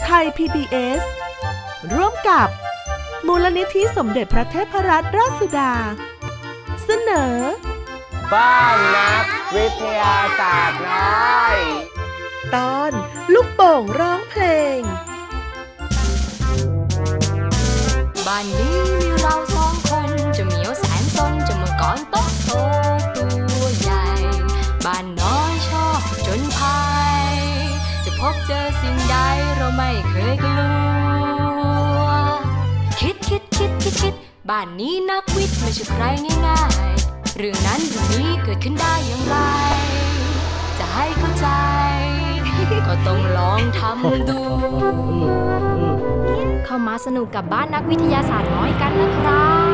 ไทย PBS ร่วมกับมูลนิธิสมเด็จพระเทพรัตนราชสุดาเสนอบ้านนักวิทยาศาสตร์น้อยตอนลูกโป่งร้องเพลงบ้านนี้มีเราสองคนจะเหมียวแสนซนจะมังกรโตโตตัวใหญ่บ้านน้อยชอบจนภัยจะพบเจอสิ่งใดเราไม่เคยกลัวคิดบ้านนี้นักวิทย์ไม่ใช่ใครง่ายๆเรื่องนั้นเรื่องนี้เกิดขึ้นได้อย่างไรจะให้เข้าใจก็ต้องลองทำดูเข้ามาสนุกกับบ้านนักวิทยาศาสตร์น้อยกันนะครับ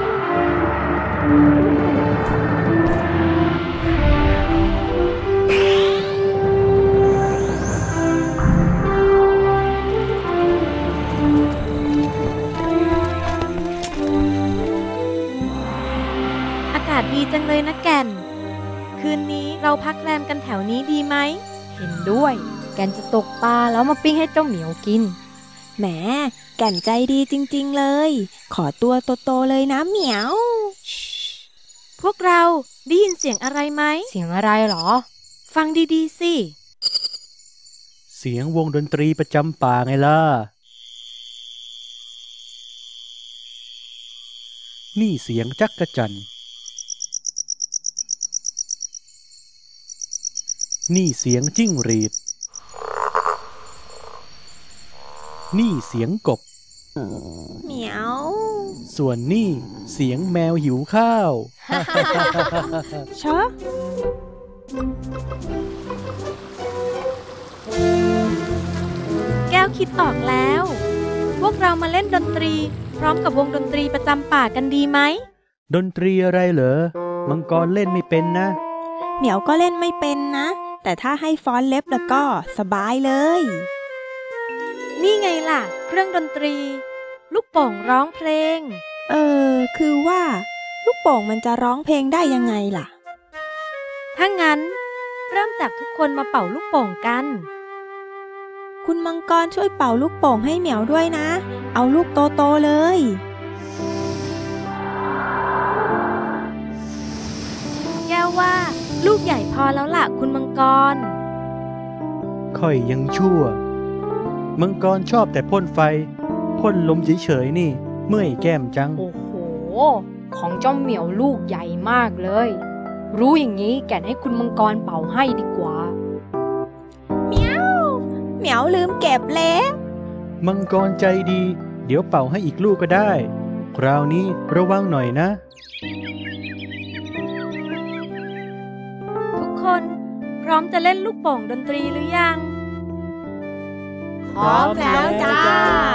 อากาศดีจังเลยนะแก่นคืนนี้เราพักแรมกันแถวนี้ดีไหมเห็นด้วยแก่นจะตกปลาแล้วมาปิ้งให้เจ้าเหมียวกินแหมแก่นใจดีจริงๆเลยขอตัวโตๆเลยนะเหมียวพวกเราได้ยินเสียงอะไรไหมเสียงอะไรหรอฟังดีๆสิเสียงวงดนตรีประจำป่าไงล่ะนี่เสียงจักจั่นนี่เสียงจิ้งหรีดนี่เสียงกบเหมียวส่วนนี่เสียงแมวหิวข้าวชะแก้วคิดออกแล้วพวกเรามาเล่นดนตรีพร้อมกับวงดนตรีประจำป่ากันดีไหมดนตรีอะไรเหรอมังกรเล่นไม่เป็นนะเหมียวก็เล่นไม่เป็นนะแต่ถ้าให้ฟ้อนเล็บแล้วก็สบายเลยนี่ไงล่ะเครื่องดนตรีลูกโป่งร้องเพลงคือว่าลูกโป่งมันจะร้องเพลงได้ยังไงล่ะถ้างั้นเริ่มจากทุกคนมาเป่าลูกโป่งกันคุณมังกรช่วยเป่าลูกโป่งให้เหมียวด้วยนะเอาลูกโตๆเลยแก้วว่าลูกใหญ่พอแล้วล่ะคุณมังกรค่อยยังชั่วมังกรชอบแต่พ่นไฟพ่นลมเฉยๆนี่เมื่อยแก้มจังโอ้โหของเจ้าเหมียวลูกใหญ่มากเลยรู้อย่างนี้แก่นให้คุณมังกรเป่าให้ดีกว่าเหมียวลืมเก็บแล้วมังกรใจดีเดี๋ยวเป่าให้อีกลูกก็ได้คราวนี้ระวังหน่อยนะทุกคนพร้อมจะเล่นลูกโป่งดนตรีหรือยังพร้อมแล้วจ้า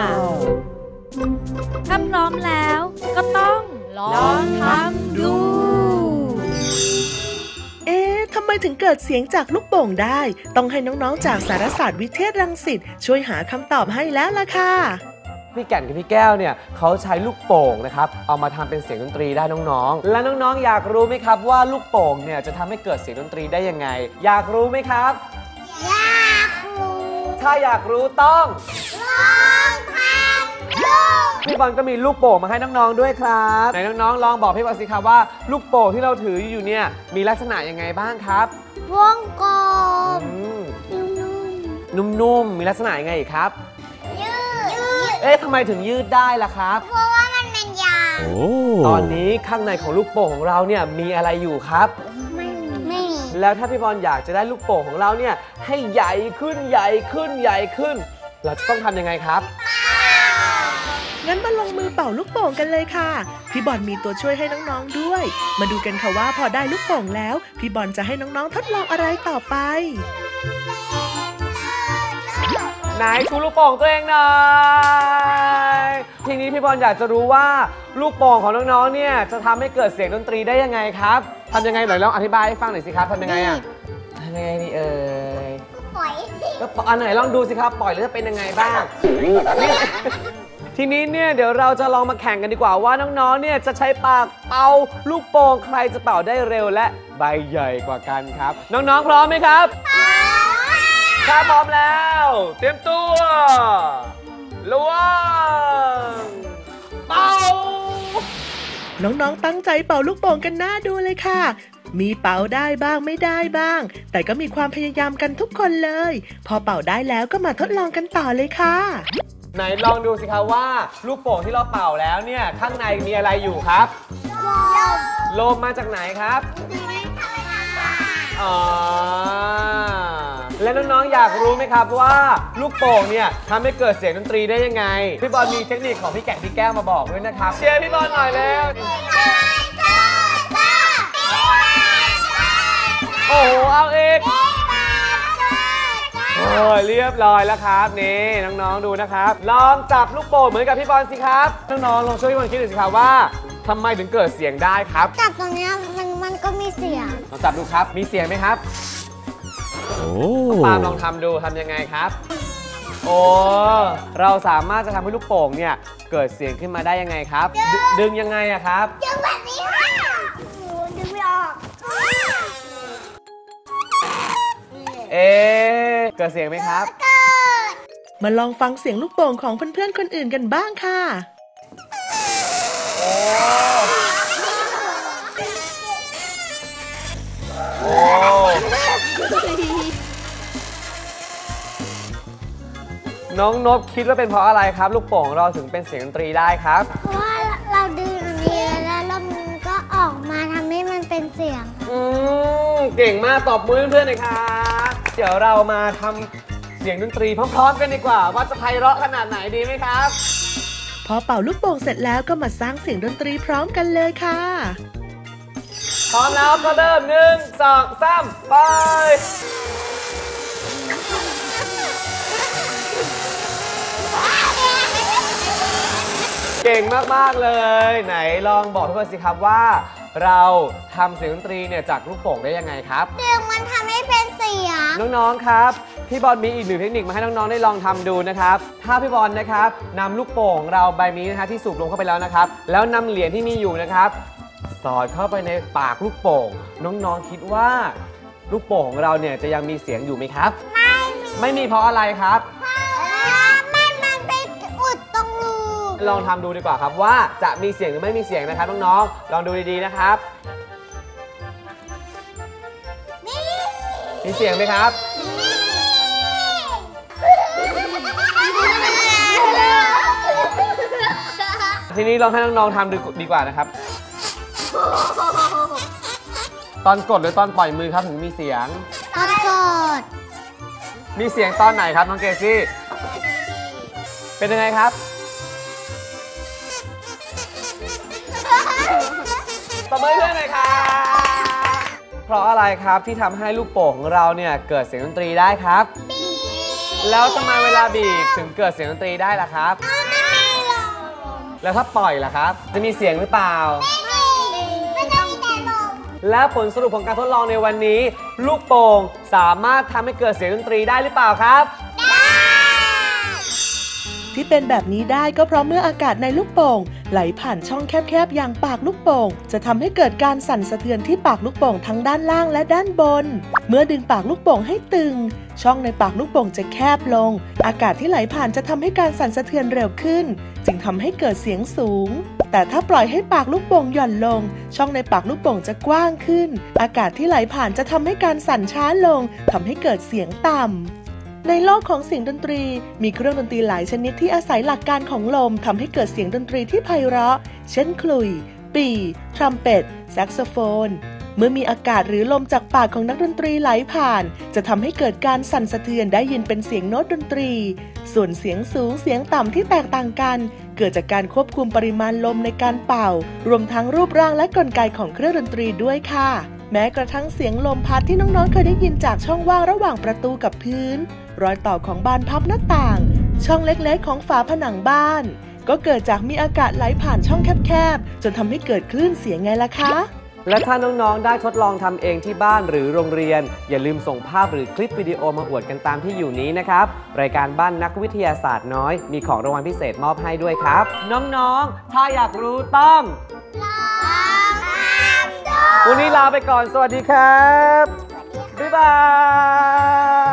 ถ้าพร้อมแล้วก็ต้องลองทำดูทำไมถึงเกิดเสียงจากลูกโป่งได้ต้องให้น้องๆจากสารศาสตร์วิเทศรังสิตช่วยหาคำตอบให้แล้วล่ะค่ะพี่แก่นกับพี่แก้วเนี่ยเขาใช้ลูกโป่งนะครับเอามาทำเป็นเสียงดนตรีได้น้องๆและน้องๆอยากรู้ไหมครับว่าลูกโป่งเนี่ยจะทำให้เกิดเสียงดนตรีได้ยังไงอยากรู้ไหมครับอยากรู้ถ้าอยากรู้ต้องลองทำดูพี่บอลก็มีลูกโป่งมาให้น้องๆด้วยครับไหนน้องๆลองบอกพี่บอลสิครับว่าลูกโป่งที่เราถืออยู่เนี่ยมีลักษณะยังไงบ้างครับวงกลมนุ่มๆมีลักษณะยังไงอีกครับยืดทำไมถึงยืดได้ล่ะครับเพราะว่ามันเป็นยางตอนนี้ข้างในของลูกโป่งของเราเนี่ยมีอะไรอยู่ครับไม่มีแล้วถ้าพี่บอลอยากจะได้ลูกโป่งของเราเนี่ยให้ใหญ่ขึ้นเราจะต้องทำยังไงครับงั้นมาลงมือเป่าลูกโป่งกันเลยค่ะพี่บอลมีตัวช่วยให้น้องๆด้วยมาดูกันค่ะว่าพอได้ลูกโป่งแล้วพี่บอลจะให้น้องๆทดลองอะไรต่อไปไหนชูลูกโป่งตัวเองหน่อยทีนี้พี่บอลอยากจะรู้ว่าลูกโป่งของน้องๆเนี่ยจะทำให้เกิดเสียงดนตรีได้ยังไงครับทำยังไงหน่อยลองอธิบายให้ฟังหน่อยสิครับทำยังไงทำยังไงนี่ปล่อยก็อันไหนลองดูสิครับปล่อยแล้วจะเป็นยังไงบ้างทีนี้เนี่ยเดี๋ยวเราจะลองมาแข่งกันดีกว่าว่าน้องๆเนี่ยจะใช้ปากเป่าลูกโป่งใครจะเป่าได้เร็วและใบใหญ่กว่ากันครับน้องๆพร้อมไหมครับถ้าพร้อมแล้วเตรียมตัวน้องๆตั้งใจเป่าลูกโป่งกันน่าดูเลยค่ะมีเป่าได้บ้างไม่ได้บ้างแต่ก็มีความพยายามกันทุกคนเลยพอเป่าได้แล้วก็มาทดลองกันต่อเลยค่ะไหนลองดูสิครับว่าลูกโป่งที่เราเป่าแล้วเนี่ยข้างในมีอะไรอยู่ครับลมมาจากไหนครับอ๋อและน้องๆอยากรู้ไหมครับว่าลูกโป่งเนี่ยทำให้เกิดเสียงดนตรีได้ยังไงพี่บอลมีเทคนิคของพี่แกะพี่แก้วมาบอกด้วยนะครับเชียร์พี่บอลหน่อยเร็วโอ้โหเอาอีกโอ้ยเรียบร้อยแล้วครับนี่น้องๆดูนะครับลองจับลูกโป่งเหมือนกับพี่บอลสิครับน้องๆลองช่วยพี่บอลคิดดูสิครับว่าทำไมถึงเกิดเสียงได้ครับจับตรงนี้มันก็มีเสียงลองจับดูครับมีเสียงไหมครับโอ้ปาล์มลองทำดูทำยังไงครับโอ้เราสามารถจะทำให้ลูกโป่งเนี่ยเกิดเสียงขึ้นมาได้ยังไงครับดึงยังไงอะครับดึงแบบนี้ค่ะดึงไม่ออกเกิดเสียงไหมครับมาลองฟังเสียงลูกโป่งของเพื่อนๆคนอื่นกันบ้างค่ะน้องนบคิดว่าเป็นเพราะอะไรครับลูกโป่งเราถึงเป็นเสียงดนตรีได้ครับเพราะว่าเราดึงอันนี้แล้วลมก็ออกมาทำให้มันเป็นเสียงเก่งมากตบมือเพื่อนๆหน่อยครับเดี๋ยวเรามาทำเสียงดนตรีพร้อมๆกันดีกว่าว่าจะไพเราะขนาดไหนดีไหมครับพอเป่าลูกโป่งเสร็จแล้วก็มาสร้างเสียงดนตรีพร้อมกันเลยค่ะพร้อมแล้วก็เริ่ม1 2 3ไปเก่งมากๆเลยไหนลองบอกเพื่อนๆสิครับว่าเราทำเสียงดนตรีเนี่ยจากลูกโป่งได้ยังไงครับดึงมันทำให้เป็นเสียงน้องๆครับพี่บอลมีอีกหนึ่งเทคนิคมาให้น้องๆได้ลองทำดูนะครับถ้าพี่บอลนะครับนำลูกโป่งเราใบนี้นะฮะที่สูบลมเข้าไปแล้วนะครับแล้วนำเหรียญที่มีอยู่นะครับสอดเข้าไปในปากลูกโป่งน้องๆคิดว่าลูกโป่งของเราเนี่ยจะยังมีเสียงอยู่ไหมครับไม่มีเพราะอะไรครับมันไปอุดตรงรูลองทำดูดีกว่าครับว่าจะมีเสียงหรือไม่มีเสียงนะครับน้องๆลองดูดีๆนะครับมีเสียงไหมครับทีนี้ลองให้น้องๆทำดูดีกว่านะครับตอนกดหรือตอนปล่อยมือครับถึงมีเสียงตอนกดมีเสียงตอนไหนครับน้องเกซี่เป็นยังไงครับตบมือเพื่อนหน่อยครับเพราะอะไรครับที่ทำให้ลูกโป่งของเราเนี่ยเกิดเสียงดนตรีได้ครับแล้วทำไมเวลาบีบถึงเกิดเสียงดนตรีได้ล่ะครับแล้วถ้าปล่อยล่ะครับจะมีเสียงหรือเปล่าและผลสรุปของการทดลองในวันนี้ลูกโป่งสามารถทำให้เกิดเสียงดนตรีได้หรือเปล่าครับที่เป็นแบบนี้ได้ก็เพราะเมื่ออากาศในลูกโป่งไหลผ่านช่องแคบๆอย่างปากลูกโป่งจะทำให้เกิดการสั่นสะเทือนที่ปากลูกโป่งทั้งด้านล่างและด้านบนเมื่อดึงปากลูกโป่งให้ตึงช่องในปากลูกโป่งจะแคบลงอากาศที่ไหลผ่านจะทำให้การสั่นสะเทือนเร็วขึ้นจึงทำให้เกิดเสียงสูงแต่ถ้าปล่อยให้ปากลูกโป่งหย่อนลงช่องในปากลูกโป่งจะกว้างขึ้นอากาศที่ไหลผ่านจะทำให้การสั่นช้าลงทำให้เกิดเสียงต่ำในโลกของเสียงดนตรีมีเครื่องดนตรีหลายชนิดที่อาศัยหลักการของลมทำให้เกิดเสียงดนตรีที่ไพเราะเช่นขลุ่ยปี่ทรัมเป็ตแซกโซโฟนเมื่อมีอากาศหรือลมจากปากของนักดนตรีไหลผ่านจะทำให้เกิดการสั่นสะเทือนได้ยินเป็นเสียงโน้ตดนตรีส่วนเสียงสูงเสียงต่ำที่แตกต่างกันเกิดจากการควบคุมปริมาณลมในการเป่ารวมทั้งรูปร่างและกลไกของเครื่องดนตรีด้วยค่ะแม้กระทั่งเสียงลมพัดที่น้องๆเคยได้ยินจากช่องว่างระหว่างประตูกับพื้นรอยต่อของบานพับหน้าต่างช่องเล็กๆของฝาผนังบ้านก็เกิดจากมีอากาศไหลผ่านช่องแคบๆจนทำให้เกิดคลื่นเสียงไงล่ะคะและถ้าน้องๆได้ทดลองทำเองที่บ้านหรือโรงเรียนอย่าลืมส่งภาพหรือคลิปวิดีโอมาอวดกันตามที่อยู่นี้นะครับรายการบ้านนักวิทยาศาสตร์น้อยมีของรางวัลพิเศษมอบให้ด้วยครับน้องๆถ้าอยากรู้ต้องวันนี้ลาไปก่อนสวัสดีครับบ๊ายบาย